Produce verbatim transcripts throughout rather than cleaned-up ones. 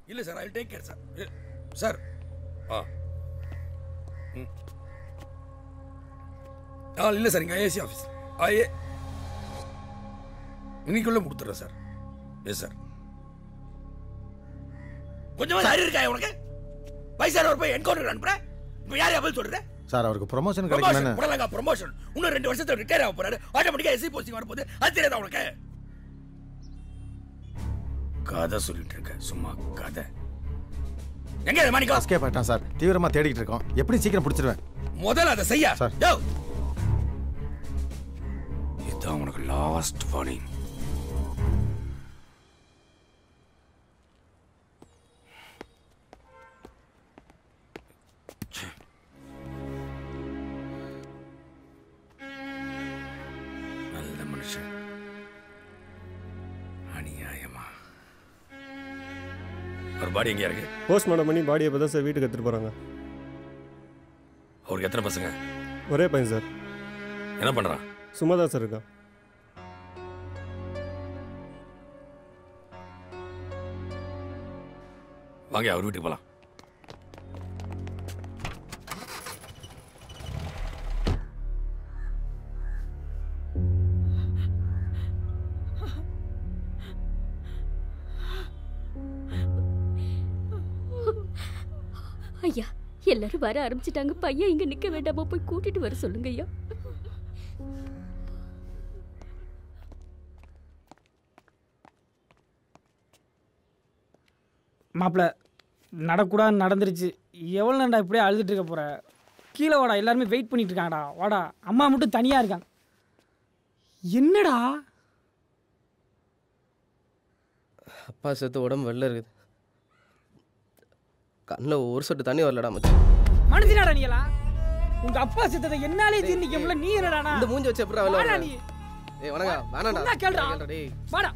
இல்லை sir, I take care sir. Sir ஆ ம் ஆ இல்லை சார், இங்கே ஏசி ஆஃபீஸ் ஆ ஏ இன்னைக்குள்ளே கொடுத்துட்றேன் சார். Yes sir. கொஞ்சமாக அறிவு இருக்கா உனக்கு? வயசான ஒரு போய் என்கவுண்டர் அனுப்புறேன். இப்போ யார் பதில் சொல்கிறேன் சார்? அவருக்கு ப்ரொமோஷன் கிடைக்கணும். புடலங்கா ப்ரொமோஷன் இன்னும் ரெண்டு வருஷத்துல ரிட்டையர் ஆக போறாரு. ஆட்டோமேட்டிக்கா எஸ்சி போஸ்டிங் வரப்போகுது. அது தெரியாதா உனக்கு? கதை சொல்லிட்டு இருக்க, சும்மா கதை. எங்க மாணிக்கம்? எஸ்கேப் ஆயிட்டான் சார். தீவிரமா தேடிட்டு இருக்கோம். எப்படி சீக்கிரம் பிடிச்சிருவேன். முதல்ல அதை செய்ய சார். இதுதான் உனக்கு லாஸ்ட் வார்னிங். நல்ல மனுஷன், அநியாயமா. ஒரு பாடி எங்கேயா இருக்கு? போஸ்ட்மார்ட்டம் பண்ணி பாடியை இப்போ தான் சார் வீட்டுக்கு எடுத்துகிட்டு போகிறாங்க. அவருக்கு எத்தனை பசங்க? ஒரே பையன் சார். என்ன பண்ணுறான்? சும்மா தான் சார் இருக்கான். வாங்க அவர் வீட்டுக்கு போகலாம். ஐயா, எல்லாரும் வர ஆரம்பிச்சிட்டாங்க. பையன் இங்க நிக்க வேண்டாமா? போய் கூட்டிட்டு வர சொல்லுங்க ஐயா. மாப்பிள்ள, நடக்கூடாது நடந்துருச்சு. எவ்வளோ நேரம்டா இப்படியே அழுதுட்டு இருக்க போற? கீழே வாடா, எல்லாருமே வெயிட் பண்ணிட்டு இருக்காங்கடா. வாடா, அம்மா மட்டும் தனியாக இருக்காங்க. என்னடா? அப்பா செத்து உடம்பு வெளில இருக்குது. கண்ணில் ஒரு சொட்டு தண்ணி வரலடா மச்சான். மனுஷனாடா நீங்களா? உங்க அப்பா செத்ததை என்னாலே தீர்ணிக்க முடியல. நீ என்னடா இந்த மூஞ்சி வச்சு எப்படா வெளில வர? நீ ஏய் வணங்க, வேணாடா. கேளுடா. டேய் வாடா.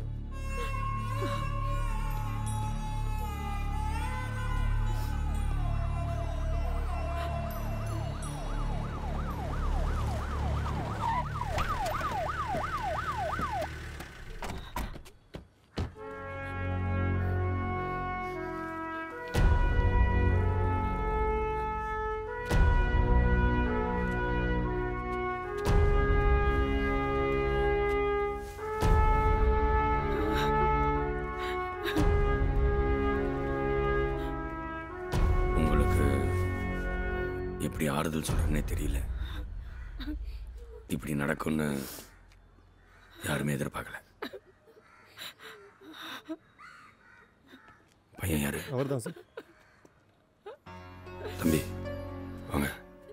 எப்படி ஆறுதல் சொல்றேன்னே தெரியல. இப்படி நடக்கும்னு யாருமே எதிர்பார்க்கல. பையன் யாரு? அவர்தான் சார். தம்பி வாங்க.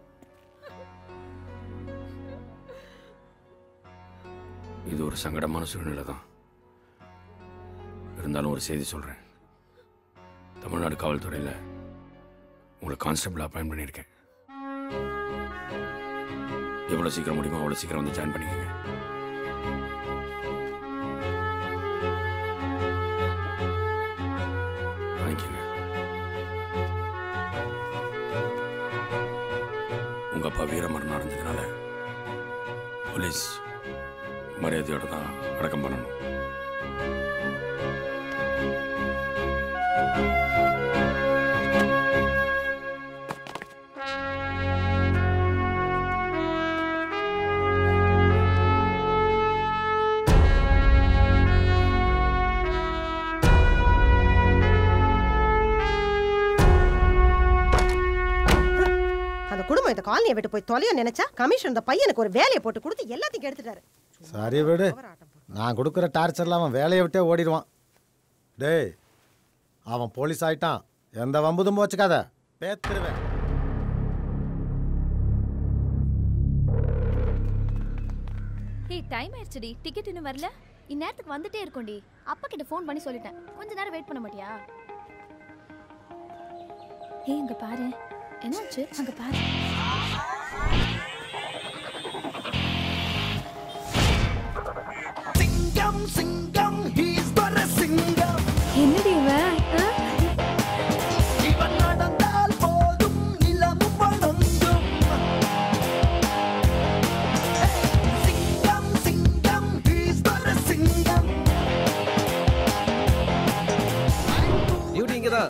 இது ஒரு சங்கடமான சூழ்நிலை தான். இருந்தாலும் ஒரு செய்தி சொல்றேன். தமிழ்நாடு காவல்துறையில் உங்களை கான்ஸ்டபிள் அப்பாயிண்ட் பண்ணியிருக்கேன். எவ்வளோ சீக்கிரம் முடியுமோ அவ்வளோ சீக்கிரம் வந்து ஜாயின் பண்ணிக்கங்க. வாங்கிக்கங்க. உங்க அப்பா வீரமரணம் நடந்ததுனால போலீஸ் மரியாதையோட தான் அடக்கம் பண்ணணும். குடும்பம் இந்த காலனியை விட்டு போய் தொலைய நினைச்சா கமிஷன் இந்த பையனுக்கு ஒரு வேலையை போட்டு கொடுத்து எல்லாத்தையும் எடுத்துட்டாரு. சரி விடு, நான் கொடுக்குற டார்ச்சர்ல அவன் வேலையை விட்டே ஓடிடுவான். டேய், அவன் போலீஸ் ஆயிட்டான். எந்த வம்புதும் போச்சுக்காத, பேத்துருவேன். ஏய், டைம் ஆயிடுச்சுடி. டிக்கெட் இன்னும் வரல. இந்நேரத்துக்கு வந்துட்டே இருக்கோண்டி. அப்பா கிட்ட ஃபோன் பண்ணி சொல்லிட்டேன். கொஞ்ச நேரம் வெயிட் பண்ண மாட்டியா? ஏய், அங்க பாரு. என்னாச்சு? அங்க பாரு. சிங்கம் சிங்கம் ஹீஸ் பர சிங்கம். என்னடி இவன்? இவன் நடந்தால் போதும் நிலமும் வணங்கும். சிங்கம் சிங்கம் ஹீஸ் பர சிங்கம். டியூட்டி வணக்கம்.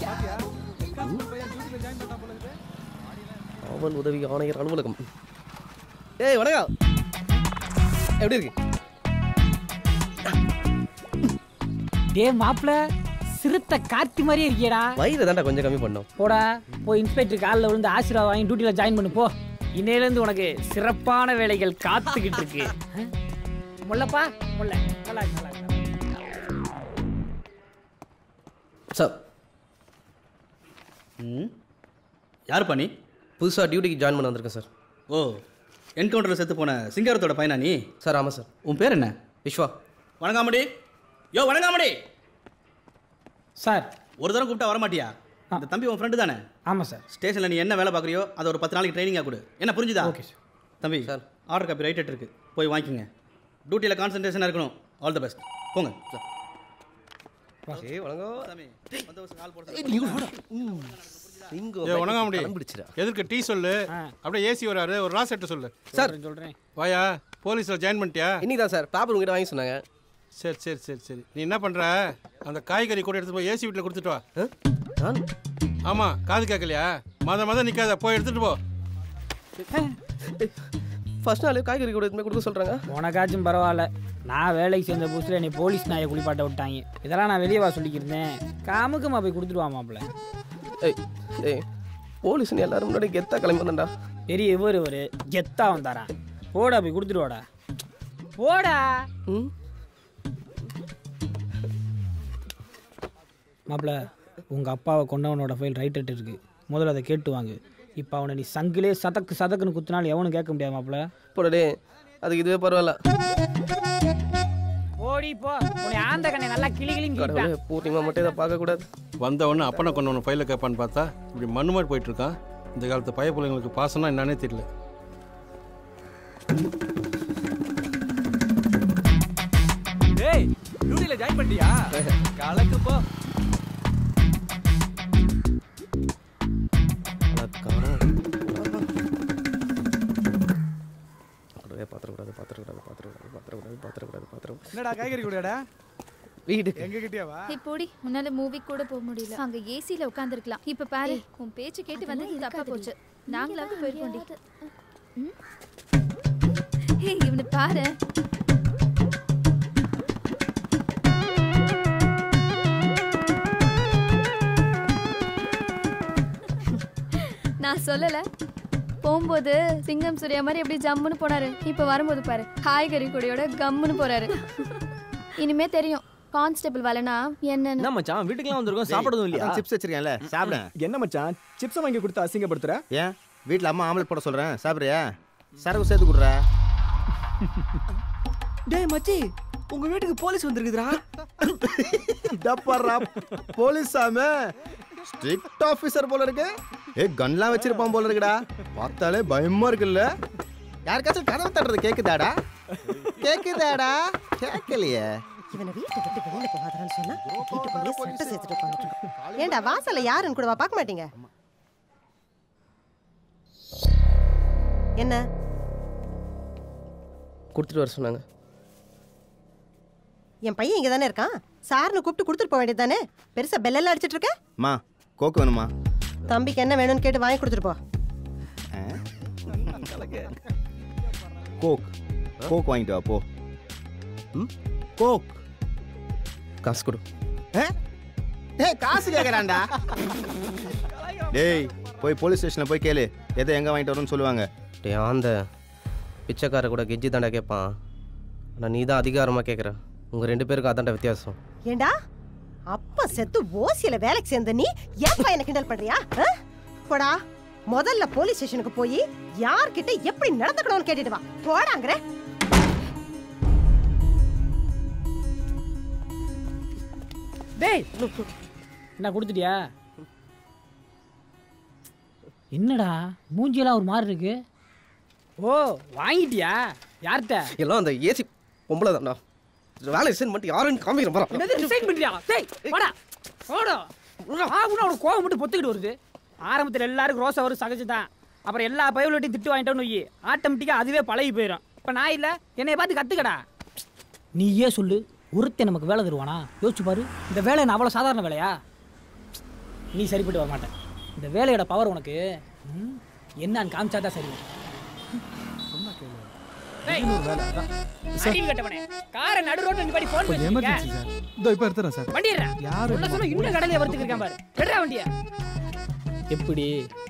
காவல் உதவி ஆணையர் அலுவலகம். ஏய் வணக்கம். எப்படி இருக்கு? டே மாப்பிள சிறுத்தை கார்த்தி மாதிரியே இருக்கியடா. வயிறு தாண்டா கொஞ்சம் கம்மி பண்ணோம். போடா போய் இன்ஸ்பெக்டர் காலில் விழுந்து ஆசீர்வாதம் வாங்கி டியூட்டியில் ஜாயின் பண்ணு போ. இன்னையிலேருந்து உனக்கு சிறப்பான வேலைகள் காத்துக்கிட்டு இருக்கு. முல்லப்பா முல்ல நல்லா நல்லா சார். ம் யார் பண்ணி புதுசாக டியூட்டிக்கு ஜாயின் பண்ண வந்திருக்கேன் சார். ஓ என்கவுண்டரில் செத்து போன சிங்காரத்தோட பையனா நீ? சார் ஆமாம் சார். உன் பேர் என்ன? விஸ்வா. வணங்காமடி. யோ வணங்காமடி சார். ஒரு தடவை கூப்பிட்டா வரமாட்டியா? இந்த தம்பி உன் ஃப்ரெண்டு தானே? ஆமாம் சார். ஸ்டேஷனில் நீ என்ன வேலை பார்க்குறியோ அதை ஒரு பத்து நாளைக்கு ட்ரைனிங்காக கொடு. என்ன புரிஞ்சுதா? Okay sir. தம்பி சார் ஆர்டர் காப்பி ரைட் இருக்கு, போய் வாங்கிக்கோங்க. டியூட்டியில் கான்சன்ட்ரேஷனாக இருக்கணும். All the best. போங்க சார். ஏய் வணக்கம். வணங்காமடி. எதுக்கு டீ சொல்லு, அப்படியே ஏசி வராரு, ஒரு ராஸ் செட்டு சொல்லு. சார் சொல்கிறேன். வாயா, போலீஸில் ஜாயின் பண்ணிட்டியா? இன்னைக்கு தான் சார் பேப்பர் உங்ககிட்ட வாங்கி சொன்னாங்க. சரி சரி சரி சரி நீ என்ன பண்ணுற, அந்த காய்கறி கூட எடுத்து போய் ஏசி வீட்டில் கொடுத்துட்டு வா. ஆமாம், காது கேட்கலையா? மத மத நிற்காத, போய் எடுத்துகிட்டு போ. ஃபர்ஸ்ட் நாள் காய்கறி கூட எடுத்து கொடுக்க சொல்கிறாங்க. உனக்காச்சும் பரவாயில்ல, நான் வேலைக்கு சேர்ந்த புதுசில் என்னை போலீஸ் நாயை குளிப்பாட்ட விட்டாங்க. இதெல்லாம் நான் வெளியே வா சொல்லிக்கிருந்தேன். காமுக்குமா போய் கொடுத்துட்டு வாமாப்பிள்ள. ஏய் ஏய் போலீஸ்னு எல்லாரும் முன்னாடி கெத்தா கிளம்பி வந்தேன்டா. பெரிய இவர் ஒரு கெத்தா வந்தாரா? போடா போய் கொடுத்துட்டு வாடா. போடா. ம் மாப்பிள்ள, உங்கள் அப்பாவை கொண்டவனோட ஃபைல் ரைட் அட் இருக்கு, முதல்ல அதை கேட்டு வாங்க. இப்போ அவனை நீ சங்கிலே சதக்கு சதக்குன்னு குத்தினாலும் எவனும் கேட்க முடியாது மாப்பிள்ள. போடே, அதுக்கு இதுவே பரவாயில்ல. ஓடி போ, உன்னை ஆந்த கண்ணை நல்லா கிளி கிளின்னு பூர்ணிமா மட்டும் இதை பார்க்கக்கூடாது. வந்தவொடனே அப்பனை கொண்டவனை ஃபைலில் கேட்பான்னு பார்த்தா இப்படி மண்ணு மாதிரி போயிட்டுருக்கான். இந்த காலத்து பைய பிள்ளைங்களுக்கு பாசம்னா என்னன்னே தெரியல. டேய் டியூட்டில ஜாயின் பண்ணிட்டியா? கலக்கு போ. என்னடா காய்கறி கூடடா? வீடு எங்க கிட்டேவா? இப்போடி உன்னால மூவி கூட போக முடியல. அங்க ஏசில உட்கார்ந்திருக்கலாம். இப்ப பாரு, உன் பேச்சு கேட்டு வந்தது தப்பா போச்சு. நாங்களாவது போயிருக்கோண்டி. ஏய் இவனை பாரு. நான் சொல்லல, போகும்போது சிங்கம் சூர்யா மாதிரி எப்படி ஜம்முன்னு போனாரு. இப்ப வரும்போது பாரு, காய்கறி கூடையோட கம்முன்னு போறாரு. இனிமே தெரியும் கான்ஸ்டபிள் வரலனா என்னன்னு. என்ன மச்சான், வீட்டுக்குலாம் வந்திருக்கோம், சாப்பிடுறதும் இல்லையா? சிப்ஸ் வச்சிருக்கேன்ல, சாப்பிடு. என்ன மச்சான், சிப்ஸ் வாங்கி கொடுத்து அசிங்கப்படுத்துற? ஏன் வீட்டில் அம்மா ஆம்லெட் போட சொல்கிறேன், சாப்பிட்றியா? சரக்கு சேர்த்து கொடுறா. டேய் மச்சி, உங்க வீட்டுக்கு போலீஸ் வந்திருக்குதுடா. டப்பரா போலீஸ் சாமே, ஸ்ட்ரிக்ட் ஆஃபீஸர் போல இருக்கு. ஏ கன்லாம் வச்சிருப்பான் போல இருக்குடா, பார்த்தாலே பயமா இருக்குல்ல. யாருக்காச்சும் கதவை தட்டுறது கேக்குதாடா? கேக்குதாடா? கேட்கலையே. இவனை வீட்டை விட்டு வெளியில போகாதான்னு சொன்னா வீட்டுக்குள்ளேயே சட்டை சேர்த்துட்டு உட்காந்துட்டு. ஏண்டா வாசல்ல யாருன்னு கூடவா பார்க்க மாட்டீங்க? என்ன கொடுத்துட்டு வர சொன்னாங்க. என் பையன் இங்க தானே இருக்கான், சார்னு கூப்பிட்டு கொடுத்துட்டு போக வேண்டியது தானே. பெருசா பெல்லெல்லாம் அடிச்சிட்டு இருக்க. மா கோக்கு வேணுமா? தம்பிக்கு என்ன வேணும்னு கேட்டு வாங்கி கொடுத்துட்டு போ. கோக் கோக் வாங்கிட்டு வா போ. ம் கோக் காசு கொடு. ஏய் காசு கேட்குறான்டா. டேய் போய் போலீஸ் ஸ்டேஷனில் போய் கேளு, எதை எங்கே வாங்கிட்டு வரணும்னு சொல்லுவாங்க. டே அந்த பிச்சைக்கார கூட கெஜ்ஜி தாண்டா கேட்பான், ஆனால் நீ தான் அதிகாரமாக கேட்குற. உங்கள் ரெண்டு பேருக்கு அதான்டா வித்தியாசம். ஏண்டா அப்பா செத்து ஓசியில வேலைக்கு சேர்ந்த நீ ஏன் பையனை கிண்டல் பண்றியா? போடா, முதல்ல போலீஸ் ஸ்டேஷனுக்கு போய் யார்கிட்ட எப்படி நடந்துக்கணும்னு கேட்டுட்டு வா. போடாங்கற. டேய் என்ன கொடுத்துட்டியா? என்னடா மூஞ்சியெல்லாம் ஒரு மாதிரி இருக்கு. ஓ வாங்கிட்டியா? யார்கிட்ட? எல்லாம் அந்த ஏசி பொம்பளை தான்டா. வேலை ரிசைன் பண்ணிட்டு யாரும் காமிக்கிறேன் போகிறான். என்னது ரிசைன் பண்ணிட்டியா? டேய் வாடா வாடா. ஆகுனா அவனுக்கு கோவம் மட்டும் பொத்துக்கிட்டு வருது. ஆரம்பத்தில் எல்லாருக்கும் ரோசா வரும் சகஜம் தான். அப்புறம் எல்லா பயவுலட்டையும் திட்டு வாங்கிட்டோன்னு வை, ஆட்டோமேட்டிக்காக அதுவே பழகி போயிடும். இப்போ நான் இல்லை, என்னை பார்த்து கற்றுக்கடா. நீயே சொல்லு, ஒருத்தன் நமக்கு வேலை தருவானா? யோசிச்சு பாரு, இந்த வேலை நான் அவ்வளோ சாதாரண வேலையா? நீ சரிப்பட்டு வர மாட்டேன். இந்த வேலையோட பவர் உனக்கு ம், என்னன்னு காமிச்சா தான் சரி. காரை நடு ரோட்ல நிப்பாட்டி ஃபோன் பண்ணி எமர்ஜென்சி சார். இதோ இப்போ எடுத்துறேன் சார். வண்டி ஏறா. யாரு உள்ள சொன்னா இன்னும் கடையில வரதுக்கு இருக்கான் பாரு. எடுறா வண்டிய. எப்படி?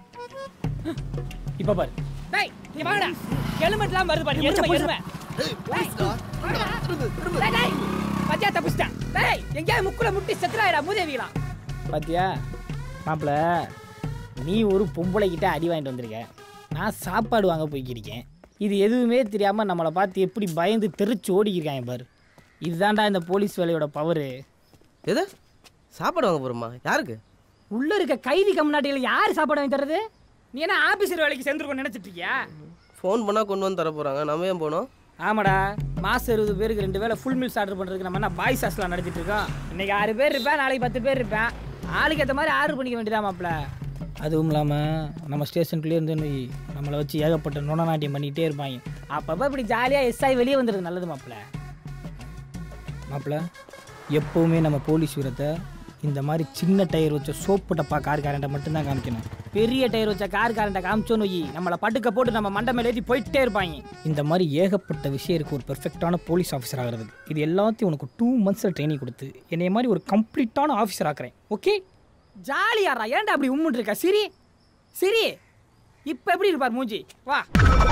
இப்ப பாரு. டேய், நீ வாடா. ஹெல்மெட்லாம் வருது பாரு. எருமை எருமை. டேய், போலீஸ்டா. டேய், டேய். பாத்தியா தப்பிச்சிட்டான். டேய், எங்கயா முக்குல முட்டி செத்துறாயடா மூதேவிகளா. பாத்தியா? மாப்ள, நீ ஒரு பொம்பளை கிட்ட அடி வாங்கிட்டு வந்திருக்க. நான் சாப்பாடு வாங்க போய்க்கிருக்கேன். இது எதுவுமே தெரியாமல் நம்மளை பார்த்து எப்படி பயந்து தெரிச்சு ஓடிக்கிருக்காங்க பாரு. இதுதான்டா இந்த போலீஸ் வேலையோட பவரு. எது சாப்பாடு வாங்க போகிறோமா? யாருக்கு? உள்ளே இருக்க கைதி கம்நாட்டிகள் யார் சாப்பாடு வாங்கி தர்றது? நீ என்ன ஆஃபீஸர் வேலைக்கு சேர்ந்துருக்கோன்னு நினச்சிட்டு இருக்கியா? ஃபோன் பண்ணால் கொண்டு வந்து தர போகிறாங்க, நம்ம ஏன் போனோம்? ஆமாடா, மாதம் இருபது பேருக்கு ரெண்டு வேளை ஃபுல் மீல்ஸ் ஆர்டர் பண்ணுறதுக்கு நம்ம என்ன பாய்ஸ் ஹாஸ்டலாக நடத்திட்டு இருக்கோம். இன்றைக்கி ஆறு பேர் இருப்பேன், நாளைக்கு பத்து பேர் இருப்பேன். ஆளுக்கு ஏற்ற மாதிரி ஆர்டர் பண்ணிக்க வேண்டியதா மாப்பிள்ள. அதுவும் இல்லாமல் நம்ம ஸ்டேஷனுக்குள்ளே இருந்து நம்மளை வச்சு ஏகப்பட்ட நுணநாட்டியம் பண்ணிகிட்டே இருப்பாங்க. அப்பப்போ இப்படி ஜாலியாக எஸ்ஐ வெளியே வந்துடுறது நல்லது மாப்பிள்ள. மாப்பிள்ள, எப்போவுமே நம்ம போலீஸ் வீரத்தை இந்த மாதிரி சின்ன டயர் வச்ச சோப்பு டப்பா கார்காரண்ட்டை மட்டும்தான் காமிக்கணும். பெரிய டயர் வச்ச கார்காரண்ட்டை காமிச்சோன்னு வை, நம்மளை படுக்க போட்டு நம்ம மண்டை மேலே ஏற்றி போயிட்டே இருப்பாங்க. இந்த மாதிரி ஏகப்பட்ட விஷயம் இருக்குது ஒரு பெர்ஃபெக்டான போலீஸ் ஆஃபீஸர் ஆகிறதுக்கு. இது எல்லாத்தையும் உனக்கு டூ மந்த்ஸில் ட்ரைனிங் கொடுத்து என்னைய மாதிரி ஒரு கம்ப்ளீட்டான ஆஃபீஸர் ஆக்குறேன். ஓகே? ஜாலியாரா, ஏன்டா அப்படி உம்முன்னு இருக்கா? சிரி சிரி இப்போ எப்படி இருப்பார் மூஞ்சி? வா.